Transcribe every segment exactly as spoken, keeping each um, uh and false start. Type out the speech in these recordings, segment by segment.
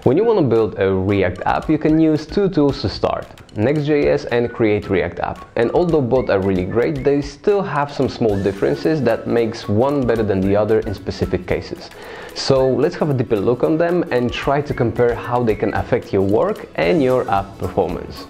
When you want to build a React app, you can use two tools to start, Next.js and Create React App. And although both are really great, they still have some small differences that makes one better than the other in specific cases. So let's have a deeper look on them and try to compare how they can affect your work and your app performance.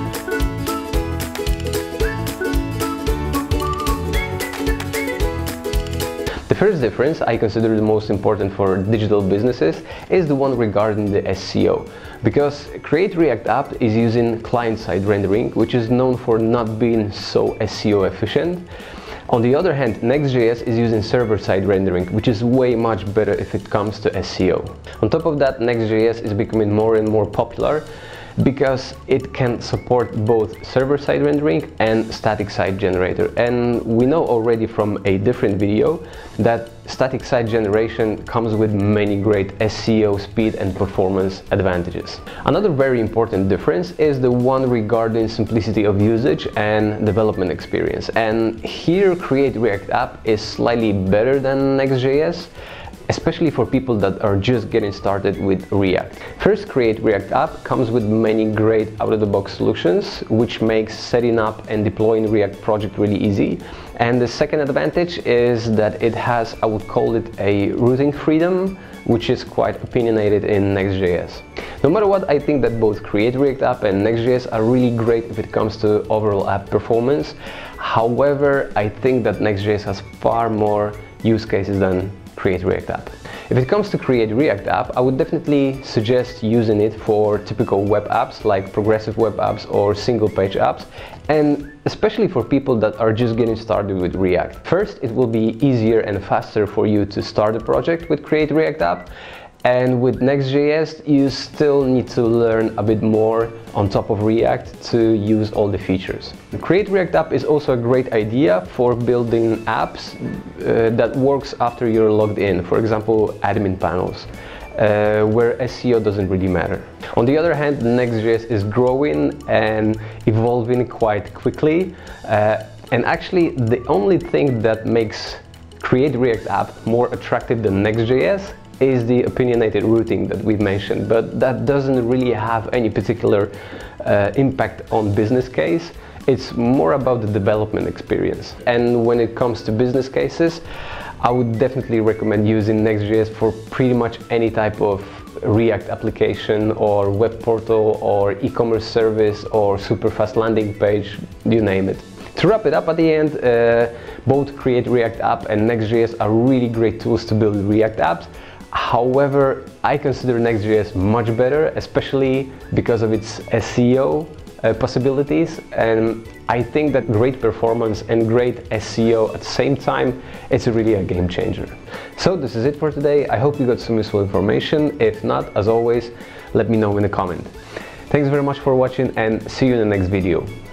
The first difference I consider the most important for digital businesses is the one regarding the S E O, because Create React App is using client-side rendering, which is known for not being so S E O efficient. On the other hand, Next.js is using server-side rendering, which is way much better if it comes to S E O. On top of that, Next.js is becoming more and more popular because it can support both server-side rendering and static site generator. And we know already from a different video that static site generation comes with many great S E O speed and performance advantages. Another very important difference is the one regarding simplicity of usage and development experience. And here Create React App is slightly better than Next.js, especially for people that are just getting started with React. First, Create React App comes with many great out-of-the-box solutions, which makes setting up and deploying React project really easy. And the second advantage is that it has, I would call it, a routing freedom, which is quite opinionated in Next.js. No matter what, I think that both Create React App and Next.js are really great if it comes to overall app performance. However, I think that Next.js has far more use cases than Create React App. If it comes to Create React App, I would definitely suggest using it for typical web apps like progressive web apps or single page apps, and especially for people that are just getting started with React. First, it will be easier and faster for you to start a project with Create React App. And with Next.js, you still need to learn a bit more on top of React to use all the features. The Create React App is also a great idea for building apps uh, that works after you're logged in. For example, admin panels, uh, where S E O doesn't really matter. On the other hand, Next.js is growing and evolving quite quickly. Uh, and actually, the only thing that makes Create React App more attractive than Next.js is the opinionated routing that we've mentioned, but that doesn't really have any particular uh, impact on business case. It's more about the development experience. And when it comes to business cases, I would definitely recommend using Next.js for pretty much any type of React application or web portal or e-commerce service or super fast landing page, you name it. To wrap it up at the end, uh, both Create React App and Next.js are really great tools to build React apps. However, I consider Next.js much better, especially because of its S E O uh, possibilities, and I think that great performance and great S E O at the same time, it's really a game changer. So this is it for today. I hope you got some useful information. If not, as always, let me know in a comment. Thanks very much for watching and see you in the next video.